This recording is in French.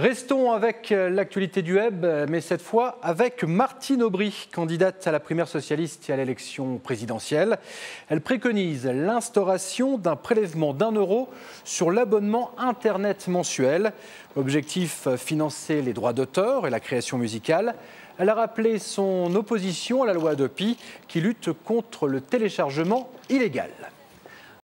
Restons avec l'actualité du web, mais cette fois avec Martine Aubry, candidate à la primaire socialiste et à l'élection présidentielle. Elle préconise l'instauration d'un prélèvement d'1 € sur l'abonnement Internet mensuel. Objectif, financer les droits d'auteur et la création musicale. Elle a rappelé son opposition à la loi Hadopi qui lutte contre le téléchargement illégal.